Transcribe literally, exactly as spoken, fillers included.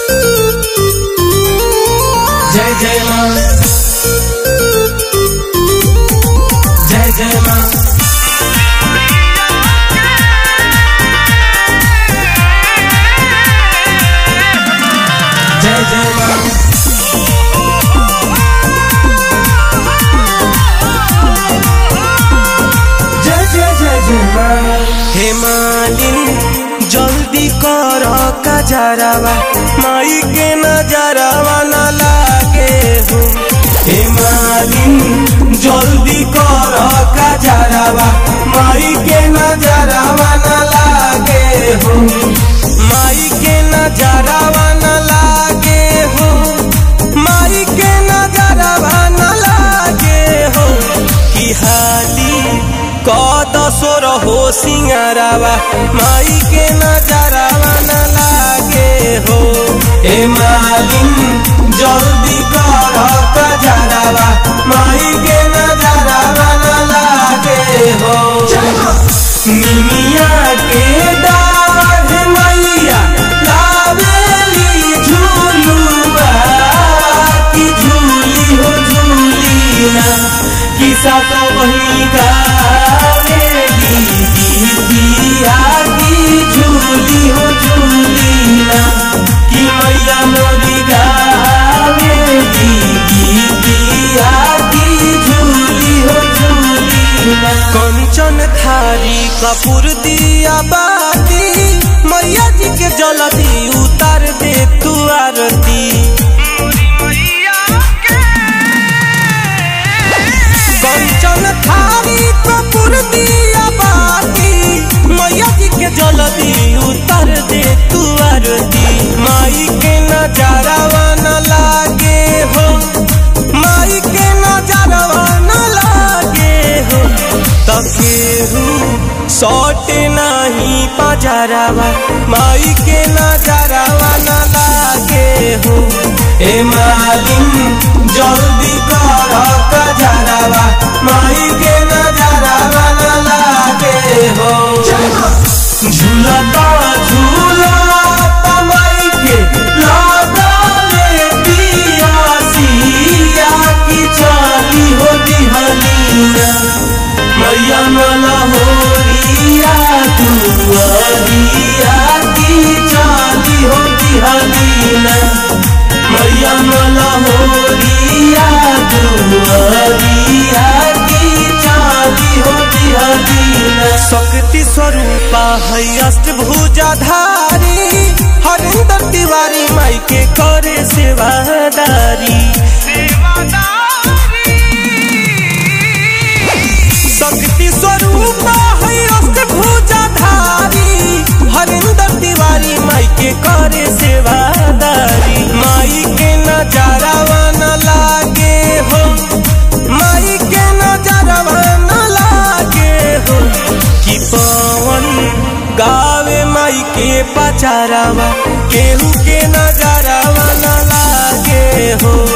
जय जय माँ, जय जय माँ, जय जय माँ, जय जय जय जय माँ। हे मालिन जल्दी कर कजरावा, माई के नजरावा न लागे हो। हे मालिन जल्दी कर कजरावा, माई के नजरावा न लागे हो। माई के नजरावा न लागे हो, माई के नजरावा न लागे हो। कि हाली कद सोर हो सिंगारावा, माई के नजरावा न लागे हो। ए मालिन जल्दी कर कजरावा, माई के नजरावा न लागे हो। निमिया के डाढ़ मैया लावेली झूलुआ, की झूली हो झूली ना, कि सातो बहिनी गावेली गीतिया, की झूली हो झूली ना, कि मैया मोरी गावेली गीतिया, की झूली हो झूली ना। कंचन थारी कपूर दिया बाती, मैया जी के जल्दी उतार दे तू आरती। कंचन थारी कपूर दिया बाती, मैया जी के जल्दी उतार दे तू आरती। माई के नजरावा न लागे हो, माई के नजरावा न लागे हो। तकेहू सौटे नहीं पजरावा, माई के नजरावा न लागे हो। ए मालिन जल्दी कर कजरावा, माई के नजरावा न लागे हो। झूलता झूलता माई के लागले पियासिया, की चाली हो दिहलीना, मैया मला होरिया दुआरिया, की चाली हो दिहलीना, मैया मला होरिया दुआरिया, की चाली हो दिहलीना। शक्ति स्वरूपा है अष्टभुजाधारी, हरिंदर तिवारी माई के करे सेवादारी। शक्ति स्वरूपा है अष्टभुजाधारी, हरिंदर तिवारी माई के करे सेवादारी। माई के नजरावा न लागे हो, माई के नजरावा न लागे हो। कि पवन गावे माई के पचारावा, केहू के नजरावा न लागे हो।